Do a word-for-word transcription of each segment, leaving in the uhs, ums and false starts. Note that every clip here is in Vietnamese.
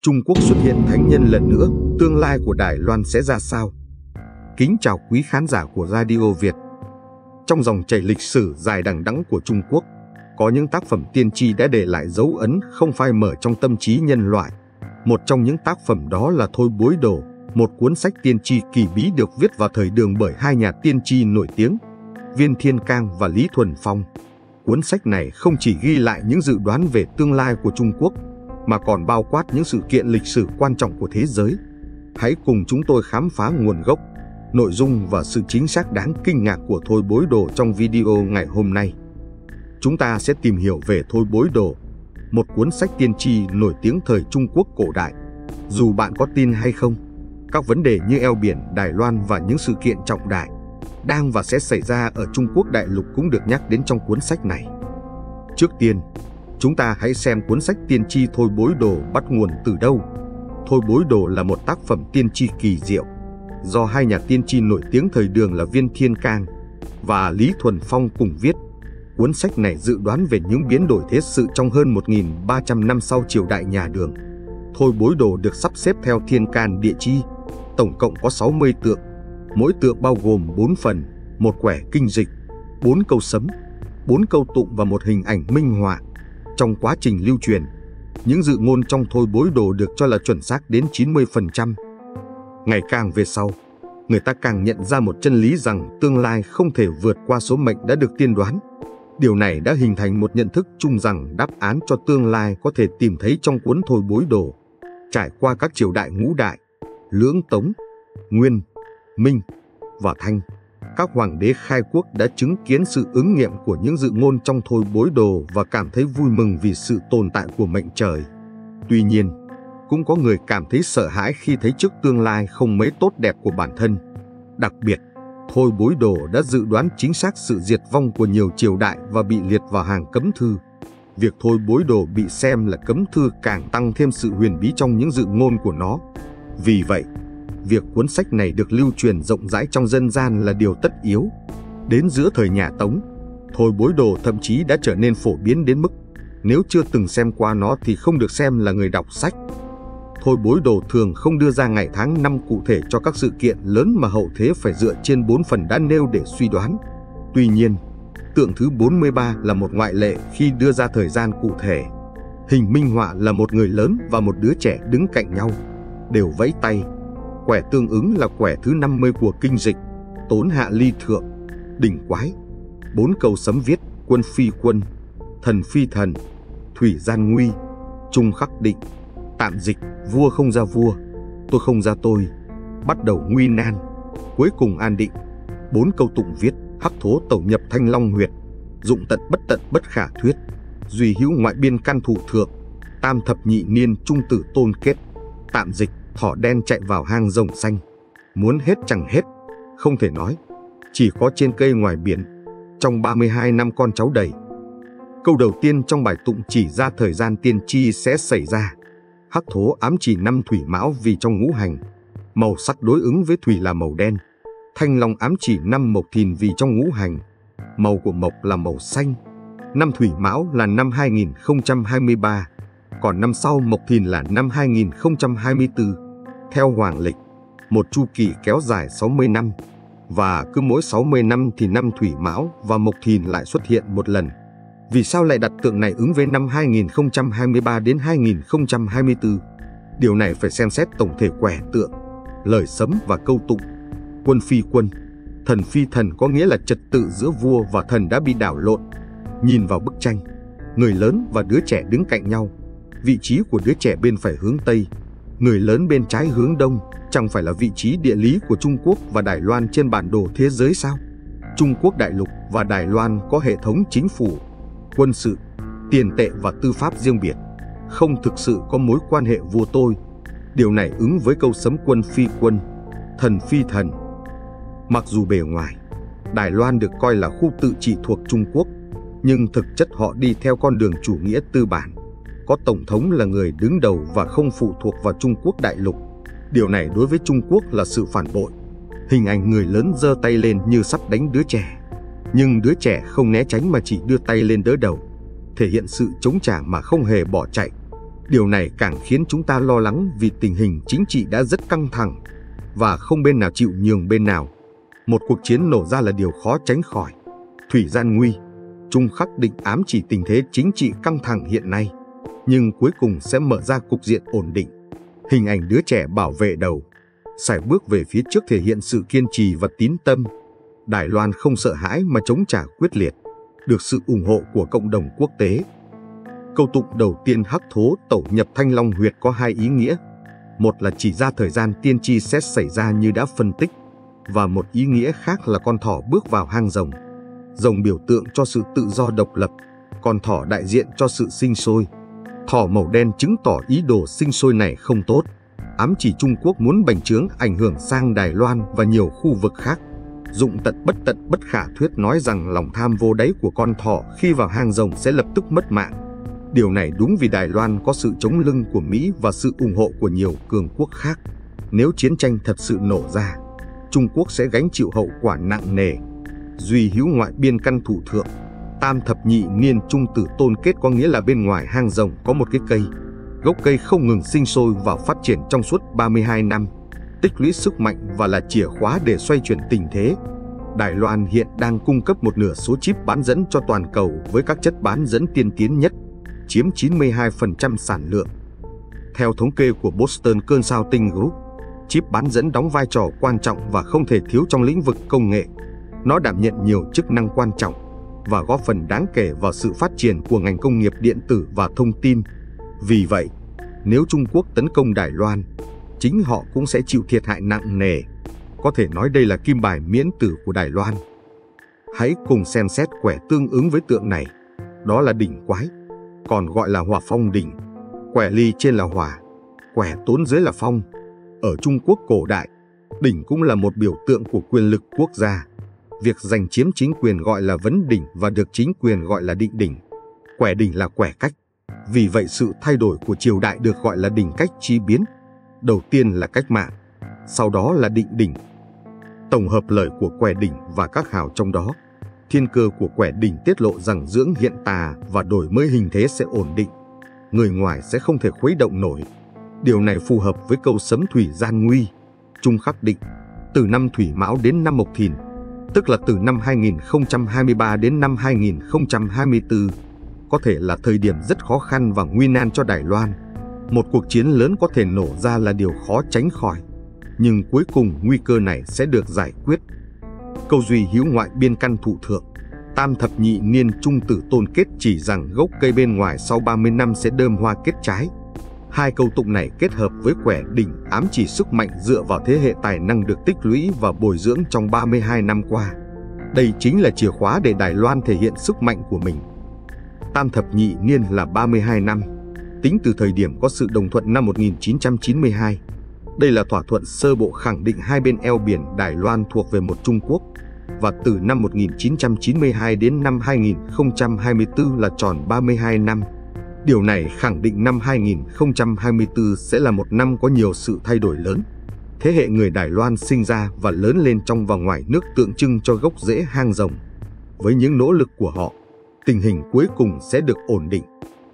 Trung Quốc xuất hiện thánh nhân lần nữa, tương lai của Đài Loan sẽ ra sao? Kính chào quý khán giả của Radio Việt. Trong dòng chảy lịch sử dài đằng đẵng của Trung Quốc, có những tác phẩm tiên tri đã để lại dấu ấn không phai mờ trong tâm trí nhân loại. Một trong những tác phẩm đó là Thôi Bối Đồ, một cuốn sách tiên tri kỳ bí được viết vào thời Đường bởi hai nhà tiên tri nổi tiếng, Viên Thiên Cang và Lý Thuần Phong. Cuốn sách này không chỉ ghi lại những dự đoán về tương lai của Trung Quốc, mà còn bao quát những sự kiện lịch sử quan trọng của thế giới. Hãy cùng chúng tôi khám phá nguồn gốc, nội dung và sự chính xác đáng kinh ngạc của Thôi Bối Đồ trong video ngày hôm nay. Chúng ta sẽ tìm hiểu về Thôi Bối Đồ, một cuốn sách tiên tri nổi tiếng thời Trung Quốc cổ đại. Dù bạn có tin hay không, các vấn đề như eo biển Đài Loan và những sự kiện trọng đại đang và sẽ xảy ra ở Trung Quốc đại lục cũng được nhắc đến trong cuốn sách này. Trước tiên, chúng ta hãy xem cuốn sách tiên tri Thôi Bối Đồ bắt nguồn từ đâu. Thôi Bối Đồ là một tác phẩm tiên tri kỳ diệu, do hai nhà tiên tri nổi tiếng thời Đường là Viên Thiên Cang và Lý Thuần Phong cùng viết. Cuốn sách này dự đoán về những biến đổi thế sự trong hơn một nghìn ba trăm năm sau triều đại nhà Đường. Thôi Bối Đồ được sắp xếp theo thiên can địa chi, tổng cộng có sáu mươi tượng. Mỗi tượng bao gồm bốn phần, một quẻ kinh dịch, bốn câu sấm, bốn câu tụng và một hình ảnh minh họa. Trong quá trình lưu truyền, những dự ngôn trong Thôi Bối Đồ được cho là chuẩn xác đến chín mươi phần trăm. Ngày càng về sau, người ta càng nhận ra một chân lý rằng tương lai không thể vượt qua số mệnh đã được tiên đoán. Điều này đã hình thành một nhận thức chung rằng đáp án cho tương lai có thể tìm thấy trong cuốn Thôi Bối Đồ. Trải qua các triều đại ngũ đại, Lưỡng, Tống, Nguyên, Minh và Thanh, các hoàng đế khai quốc đã chứng kiến sự ứng nghiệm của những dự ngôn trong Thôi Bối Đồ và cảm thấy vui mừng vì sự tồn tại của mệnh trời. Tuy nhiên, cũng có người cảm thấy sợ hãi khi thấy trước tương lai không mấy tốt đẹp của bản thân. Đặc biệt, Thôi Bối Đồ đã dự đoán chính xác sự diệt vong của nhiều triều đại và bị liệt vào hàng cấm thư. Việc Thôi Bối Đồ bị xem là cấm thư càng tăng thêm sự huyền bí trong những dự ngôn của nó. Vì vậy, việc cuốn sách này được lưu truyền rộng rãi trong dân gian là điều tất yếu. Đến giữa thời nhà Tống, Thôi Bối Đồ thậm chí đã trở nên phổ biến đến mức nếu chưa từng xem qua nó thì không được xem là người đọc sách. Thôi Bối Đồ thường không đưa ra ngày tháng năm cụ thể cho các sự kiện lớn mà hậu thế phải dựa trên bốn phần đã nêu để suy đoán. Tuy nhiên, tượng thứ bốn mươi ba là một ngoại lệ khi đưa ra thời gian cụ thể. Hình minh họa là một người lớn và một đứa trẻ đứng cạnh nhau, đều vẫy tay. Quẻ tương ứng là quẻ thứ năm mươi của kinh dịch, Tốn Hạ Ly Thượng, Đỉnh Quái. Bốn câu sấm viết: quân phi quân, thần phi thần, thủy gian nguy, trung khắc định, tạm dịch vua không ra vua, tôi không ra tôi, bắt đầu nguy nan, cuối cùng an định. Bốn câu tụng viết: hắc thố tẩu nhập thanh long huyệt, dụng tận bất tận bất khả thuyết, duy hữu ngoại biên can thủ thượng, tam thập nhị niên trung tử tôn kết, tạm dịch thỏ đen chạy vào hang rồng xanh, muốn hết chẳng hết, không thể nói, chỉ có trên cây ngoài biển, trong ba mươi hai năm con cháu đầy. Câu đầu tiên trong bài tụng chỉ ra thời gian tiên tri sẽ xảy ra. Hắc thố ám chỉ năm Thủy Mão vì trong ngũ hành, màu sắc đối ứng với thủy là màu đen. Thanh long ám chỉ năm Mộc Thìn vì trong ngũ hành, màu của mộc là màu xanh. Năm Thủy Mão là năm hai nghìn không trăm hai mươi ba, còn năm sau Mộc Thìn là năm hai nghìn không trăm hai mươi tư. Theo hoàng lịch, một chu kỳ kéo dài sáu mươi năm, và cứ mỗi sáu mươi năm thì năm Thủy Mão và Mộc Thìn lại xuất hiện một lần. Vì sao lại đặt tượng này ứng với năm hai nghìn không trăm hai mươi ba đến hai nghìn không trăm hai mươi tư? Điều này phải xem xét tổng thể quẻ tượng, lời sấm và câu tụng. Quân phi quân, thần phi thần có nghĩa là trật tự giữa vua và thần đã bị đảo lộn. Nhìn vào bức tranh, người lớn và đứa trẻ đứng cạnh nhau. Vị trí của đứa trẻ bên phải hướng Tây, người lớn bên trái hướng Đông, chẳng phải là vị trí địa lý của Trung Quốc và Đài Loan trên bản đồ thế giới sao? Trung Quốc đại lục và Đài Loan có hệ thống chính phủ, quân sự, tiền tệ và tư pháp riêng biệt, không thực sự có mối quan hệ vua tôi. Điều này ứng với câu sấm quân phi quân, thần phi thần. Mặc dù bề ngoài, Đài Loan được coi là khu tự trị thuộc Trung Quốc, nhưng thực chất họ đi theo con đường chủ nghĩa tư bản, có tổng thống là người đứng đầu và không phụ thuộc vào Trung Quốc đại lục. Điều này đối với Trung Quốc là sự phản bội. Hình ảnh người lớn giơ tay lên như sắp đánh đứa trẻ, nhưng đứa trẻ không né tránh mà chỉ đưa tay lên đỡ đầu, thể hiện sự chống trả mà không hề bỏ chạy. Điều này càng khiến chúng ta lo lắng vì tình hình chính trị đã rất căng thẳng và không bên nào chịu nhường bên nào. Một cuộc chiến nổ ra là điều khó tránh khỏi. Thủy Gian Nguy, Trung Khắc Định ám chỉ tình thế chính trị căng thẳng hiện nay, nhưng cuối cùng sẽ mở ra cục diện ổn định. Hình ảnh đứa trẻ bảo vệ đầu, sải bước về phía trước thể hiện sự kiên trì và tín tâm. Đài Loan không sợ hãi mà chống trả quyết liệt, được sự ủng hộ của cộng đồng quốc tế. Câu tụng đầu tiên Hắc Thố tẩu nhập Thanh Long Huyệt có hai ý nghĩa. Một là chỉ ra thời gian tiên tri sẽ xảy ra như đã phân tích, và một ý nghĩa khác là con thỏ bước vào hang rồng. Rồng biểu tượng cho sự tự do độc lập, con thỏ đại diện cho sự sinh sôi. Thỏ màu đen chứng tỏ ý đồ sinh sôi này không tốt, ám chỉ Trung Quốc muốn bành trướng ảnh hưởng sang Đài Loan và nhiều khu vực khác. Dụng tận bất tận bất khả thuyết nói rằng lòng tham vô đáy của con thỏ khi vào hang rồng sẽ lập tức mất mạng. Điều này đúng vì Đài Loan có sự chống lưng của Mỹ và sự ủng hộ của nhiều cường quốc khác. Nếu chiến tranh thật sự nổ ra, Trung Quốc sẽ gánh chịu hậu quả nặng nề. Duy hữu ngoại biên căn thủ thượng, tam thập nhị niên trung tử tôn kết có nghĩa là bên ngoài hang rồng có một cái cây. Gốc cây không ngừng sinh sôi và phát triển trong suốt ba mươi hai năm, tích lũy sức mạnh và là chìa khóa để xoay chuyển tình thế. Đài Loan hiện đang cung cấp một nửa số chip bán dẫn cho toàn cầu với các chất bán dẫn tiên tiến nhất, chiếm chín mươi hai phần trăm sản lượng. Theo thống kê của Boston Consulting Group, chip bán dẫn đóng vai trò quan trọng và không thể thiếu trong lĩnh vực công nghệ. Nó đảm nhận nhiều chức năng quan trọng và góp phần đáng kể vào sự phát triển của ngành công nghiệp điện tử và thông tin. Vì vậy, nếu Trung Quốc tấn công Đài Loan, chính họ cũng sẽ chịu thiệt hại nặng nề. Có thể nói đây là kim bài miễn tử của Đài Loan. Hãy cùng xem xét quẻ tương ứng với tượng này. Đó là đỉnh quái, còn gọi là hỏa phong đỉnh. Quẻ ly trên là hỏa, quẻ tốn dưới là phong. Ở Trung Quốc cổ đại, đỉnh cũng là một biểu tượng của quyền lực quốc gia. Việc giành chiếm chính quyền gọi là vấn đỉnh và được chính quyền gọi là định đỉnh. Quẻ đỉnh là quẻ cách. Vì vậy sự thay đổi của triều đại được gọi là đỉnh cách chi biến. Đầu tiên là cách mạng, sau đó là định đỉnh. Tổng hợp lời của quẻ đỉnh và các hào trong đó, thiên cơ của quẻ đỉnh tiết lộ rằng dưỡng hiện tà và đổi mới hình thế sẽ ổn định. Người ngoài sẽ không thể khuấy động nổi. Điều này phù hợp với câu sấm Thủy Gian Nguy, Trung Khắc Định, từ năm Thủy Mão đến năm Mộc Thìn, tức là từ năm hai nghìn không trăm hai mươi ba đến năm hai nghìn không trăm hai mươi tư, có thể là thời điểm rất khó khăn và nguy nan cho Đài Loan. Một cuộc chiến lớn có thể nổ ra là điều khó tránh khỏi, nhưng cuối cùng nguy cơ này sẽ được giải quyết. Câu duy hữu ngoại biên căn thụ thượng, tam thập nhị niên trung tử tôn kết chỉ rằng gốc cây bên ngoài sau ba mươi năm sẽ đơm hoa kết trái. Hai câu tụng này kết hợp với quẻ đỉnh ám chỉ sức mạnh dựa vào thế hệ tài năng được tích lũy và bồi dưỡng trong ba mươi hai năm qua. Đây chính là chìa khóa để Đài Loan thể hiện sức mạnh của mình. Tam thập nhị niên là ba mươi hai năm, tính từ thời điểm có sự đồng thuận năm một nghìn chín trăm chín mươi hai. Đây là thỏa thuận sơ bộ khẳng định hai bên eo biển Đài Loan thuộc về một Trung Quốc, và từ năm một nghìn chín trăm chín mươi hai đến năm hai nghìn không trăm hai mươi tư là tròn ba mươi hai năm. Điều này khẳng định năm hai nghìn không trăm hai mươi tư sẽ là một năm có nhiều sự thay đổi lớn. Thế hệ người Đài Loan sinh ra và lớn lên trong và ngoài nước tượng trưng cho gốc rễ hang rồng. Với những nỗ lực của họ, tình hình cuối cùng sẽ được ổn định.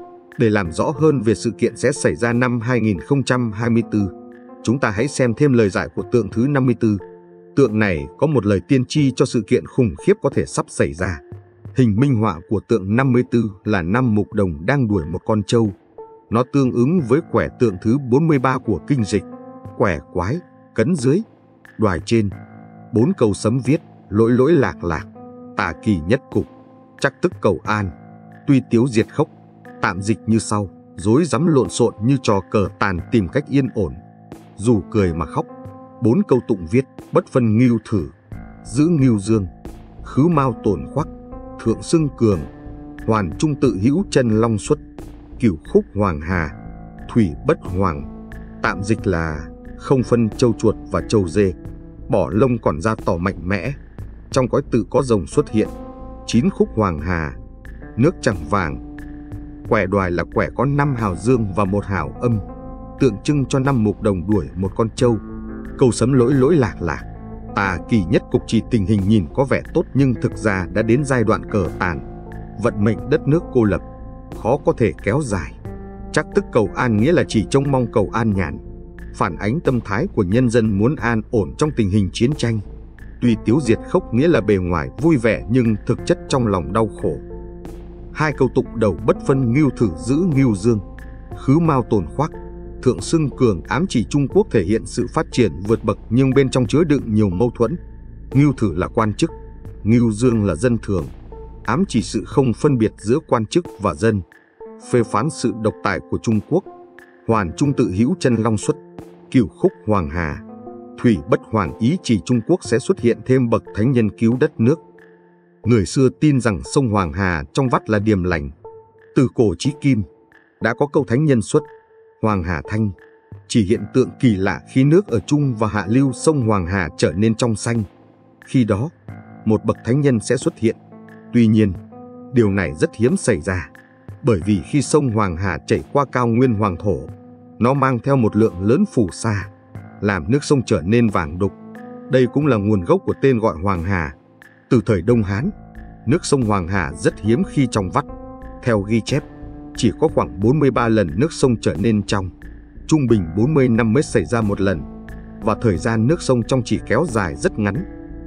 Để làm rõ hơn về sự kiện sẽ xảy ra năm hai nghìn không trăm hai mươi tư, chúng ta hãy xem thêm lời giải của tượng thứ năm mươi tư. Tượng này có một lời tiên tri cho sự kiện khủng khiếp có thể sắp xảy ra. Hình minh họa của tượng năm mươi tư là năm mục đồng đang đuổi một con trâu. Nó tương ứng với quẻ tượng thứ bốn mươi ba của kinh dịch, quẻ quái, cấn dưới, đoài trên. Bốn câu sấm viết, lỗi lỗi lạc lạc, tà kỳ nhất cục, chắc tức cầu an, tuy tiếu diệt khốc, tạm dịch như sau: rối rắm lộn xộn như trò cờ tàn tìm cách yên ổn, dù cười mà khóc. Bốn câu tụng viết, bất phân ngưu thử, giữ ngưu dương, khứ mao tổn khoắc, thượng xưng cường, hoàn trung tự hữu chân long xuất, cửu khúc hoàng hà, thủy bất hoàng. Tạm dịch là không phân trâu chuột và trâu dê, bỏ lông còn da tỏ mạnh mẽ. Trong cõi tự có rồng xuất hiện, chín khúc hoàng hà, nước chẳng vàng. Quẻ đoài là quẻ có năm hào dương và một hào âm, tượng trưng cho năm mục đồng đuổi một con trâu. Câu sấm lỗi lỗi lạc lạc, tà kỳ nhất cục chỉ tình hình nhìn có vẻ tốt nhưng thực ra đã đến giai đoạn cờ tàn. Vận mệnh đất nước cô lập, khó có thể kéo dài. Trắc tức cầu an nghĩa là chỉ trông mong cầu an nhàn, phản ánh tâm thái của nhân dân muốn an ổn trong tình hình chiến tranh. Tuy tiếu diệt khốc nghĩa là bề ngoài vui vẻ nhưng thực chất trong lòng đau khổ. Hai câu tục đầu bất phân ngưu thử giữ ngưu dương, khứ mao tồn khoác, thượng xưng cường ám chỉ Trung Quốc thể hiện sự phát triển vượt bậc nhưng bên trong chứa đựng nhiều mâu thuẫn. Ngưu thử là quan chức, ngưu dương là dân thường, ám chỉ sự không phân biệt giữa quan chức và dân, phê phán sự độc tài của Trung Quốc. Hoàn trung tự hữu chân long xuất, cửu khúc hoàng hà, thủy bất hoàn ý chỉ Trung Quốc sẽ xuất hiện thêm bậc thánh nhân cứu đất nước. Người xưa tin rằng sông Hoàng Hà trong vắt là điềm lành. Từ cổ chí kim đã có câu thánh nhân xuất, Hoàng Hà thanh, chỉ hiện tượng kỳ lạ khi nước ở trung và hạ lưu sông Hoàng Hà trở nên trong xanh. Khi đó, một bậc thánh nhân sẽ xuất hiện. Tuy nhiên, điều này rất hiếm xảy ra, bởi vì khi sông Hoàng Hà chảy qua cao nguyên hoàng thổ, nó mang theo một lượng lớn phù sa, làm nước sông trở nên vàng đục. Đây cũng là nguồn gốc của tên gọi Hoàng Hà. Từ thời Đông Hán, nước sông Hoàng Hà rất hiếm khi trong vắt. Theo ghi chép, chỉ có khoảng bốn mươi ba lần nước sông trở nên trong, trung bình bốn mươi năm mới xảy ra một lần, và thời gian nước sông trong chỉ kéo dài rất ngắn.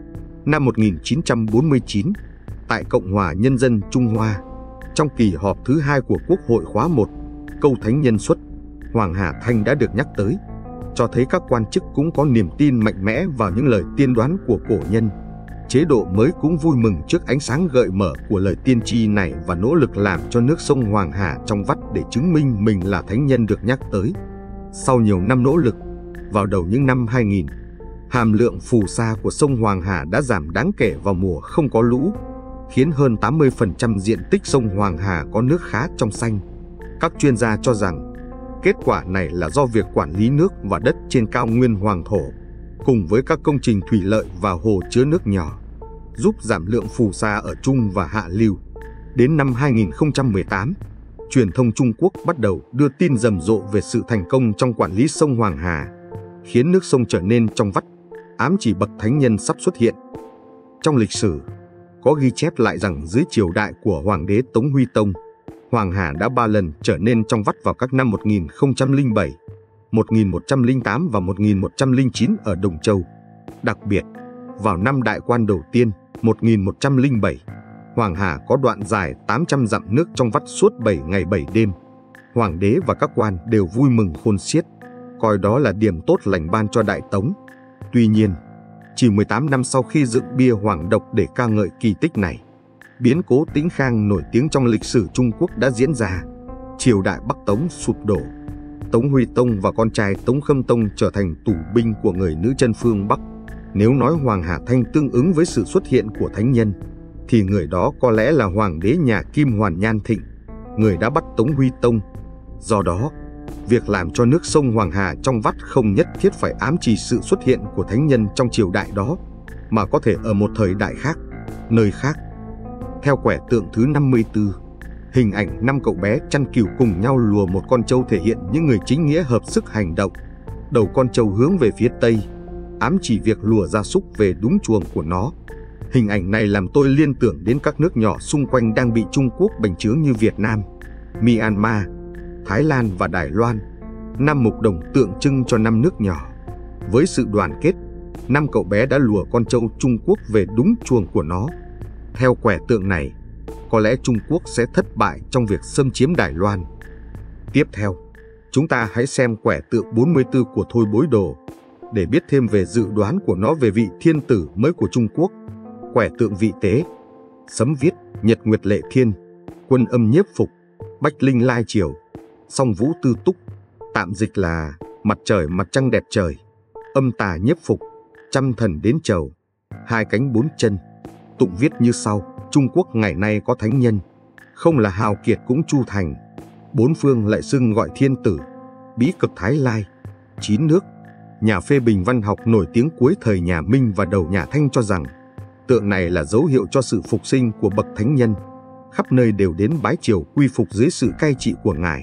Năm một nghìn chín trăm bốn mươi chín, tại Cộng hòa Nhân dân Trung Hoa, trong kỳ họp thứ hai của Quốc hội khóa một, câu thánh nhân xuất, Hoàng Hà thanh đã được nhắc tới, cho thấy các quan chức cũng có niềm tin mạnh mẽ vào những lời tiên đoán của cổ nhân. Chế độ mới cũng vui mừng trước ánh sáng gợi mở của lời tiên tri này và nỗ lực làm cho nước sông Hoàng Hà trong vắt để chứng minh mình là thánh nhân được nhắc tới. Sau nhiều năm nỗ lực, vào đầu những năm hai nghìn, hàm lượng phù sa của sông Hoàng Hà đã giảm đáng kể vào mùa không có lũ, khiến hơn tám mươi phần trăm diện tích sông Hoàng Hà có nước khá trong xanh. Các chuyên gia cho rằng, kết quả này là do việc quản lý nước và đất trên cao nguyên hoàng thổ, cùng với các công trình thủy lợi và hồ chứa nước nhỏ, giúp giảm lượng phù sa ở trung và hạ lưu. Đến năm hai nghìn không trăm mười tám, truyền thông Trung Quốc bắt đầu đưa tin rầm rộ về sự thành công trong quản lý sông Hoàng Hà, khiến nước sông trở nên trong vắt, ám chỉ bậc thánh nhân sắp xuất hiện. Trong lịch sử, có ghi chép lại rằng dưới triều đại của Hoàng đế Tống Huy Tông, Hoàng Hà đã ba lần trở nên trong vắt vào các năm một nghìn không trăm lẻ bảy, một nghìn một trăm lẻ tám và một nghìn một trăm lẻ chín ở Đồng Châu. Đặc biệt, vào năm đại quan đầu tiên, một nghìn một trăm lẻ bảy, Hoàng Hà có đoạn dài tám trăm dặm nước trong vắt suốt bảy ngày bảy đêm. Hoàng đế và các quan đều vui mừng khôn xiết, coi đó là điểm tốt lành ban cho Đại Tống. Tuy nhiên, chỉ mười tám năm sau khi dựng bia Hoàng Độc để ca ngợi kỳ tích này, biến cố Tĩnh Khang nổi tiếng trong lịch sử Trung Quốc đã diễn ra. Triều đại Bắc Tống sụp đổ. Tống Huy Tông và con trai Tống Khâm Tông trở thành tù binh của người nữ chân phương Bắc. Nếu nói Hoàng Hà thanh tương ứng với sự xuất hiện của thánh nhân, thì người đó có lẽ là Hoàng đế nhà Kim Hoàn Nhan Thịnh, người đã bắt Tống Huy Tông. Do đó, việc làm cho nước sông Hoàng Hà trong vắt không nhất thiết phải ám chỉ sự xuất hiện của thánh nhân trong triều đại đó, mà có thể ở một thời đại khác, nơi khác. Theo quẻ tượng thứ năm mươi tư, hình ảnh năm cậu bé chăn cừu cùng nhau lùa một con trâu thể hiện những người chính nghĩa hợp sức hành động. Đầu con trâu hướng về phía tây, ám chỉ việc lùa gia súc về đúng chuồng của nó. Hình ảnh này làm tôi liên tưởng đến các nước nhỏ xung quanh đang bị Trung Quốc bành trướng như Việt Nam, Myanmar, Thái Lan và Đài Loan. Năm mục đồng tượng trưng cho năm nước nhỏ. Với sự đoàn kết, năm cậu bé đã lùa con trâu Trung Quốc về đúng chuồng của nó. Theo quẻ tượng này, có lẽ Trung Quốc sẽ thất bại trong việc xâm chiếm Đài Loan. Tiếp theo, chúng ta hãy xem quẻ tượng bốn mươi tư của Thôi Bối Đồ để biết thêm về dự đoán của nó về vị thiên tử mới của Trung Quốc. Quẻ tượng vị tế, sấm viết Nhật Nguyệt Lệ Thiên, Quân Âm Nhiếp Phục, Bách Linh Lai Triều, Song Vũ Tư Túc, tạm dịch là mặt trời mặt trăng đẹp trời, âm tà nhiếp phục, trăm thần đến chầu, hai cánh bốn chân. Tụng viết như sau: Trung Quốc ngày nay có thánh nhân, không là hào kiệt cũng chu thành, bốn phương lại xưng gọi thiên tử, bí cực Thái Lai. Chín nước. Nhà phê bình văn học nổi tiếng cuối thời nhà Minh và đầu nhà Thanh cho rằng tượng này là dấu hiệu cho sự phục sinh của bậc thánh nhân, khắp nơi đều đến bái triều quy phục dưới sự cai trị của ngài.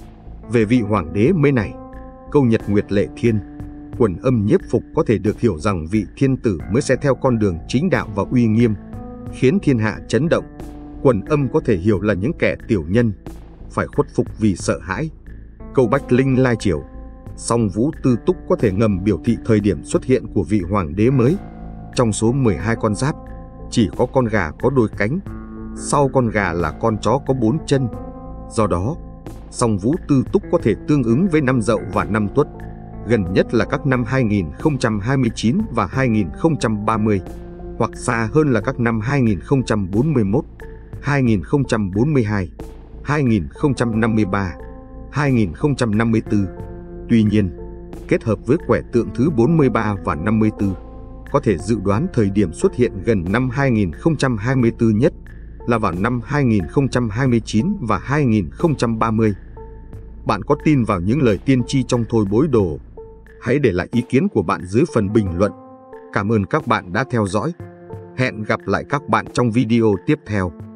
Về vị hoàng đế mới này, câu Nhật Nguyệt Lệ Thiên, Quần Âm Nhiếp Phục có thể được hiểu rằng vị thiên tử mới sẽ theo con đường chính đạo và uy nghiêm, khiến thiên hạ chấn động. Quần âm có thể hiểu là những kẻ tiểu nhân, phải khuất phục vì sợ hãi, Câu Bách Linh lai chiều, song Vũ Tư Túc có thể ngầm biểu thị thời điểm xuất hiện của vị hoàng đế mới. Trong số mười hai con giáp, chỉ có con gà có đôi cánh, sau con gà là con chó có bốn chân. Do đó, song Vũ Tư Túc có thể tương ứng với năm Dậu và năm Tuất, gần nhất là các năm hai nghìn không trăm hai mươi chín và hai nghìn không trăm ba mươi, hoặc xa hơn là các năm hai nghìn không trăm bốn mươi mốt, hai nghìn không trăm bốn mươi hai, hai nghìn không trăm năm mươi ba, hai nghìn không trăm năm mươi tư. Tuy nhiên, kết hợp với quẻ tượng thứ bốn mươi ba và năm mươi tư, có thể dự đoán thời điểm xuất hiện gần năm hai nghìn không trăm hai mươi tư nhất là vào năm hai nghìn không trăm hai mươi chín và hai nghìn không trăm ba mươi. Bạn có tin vào những lời tiên tri trong Thôi Bối Đồ? Hãy để lại ý kiến của bạn dưới phần bình luận. Cảm ơn các bạn đã theo dõi. Hẹn gặp lại các bạn trong video tiếp theo.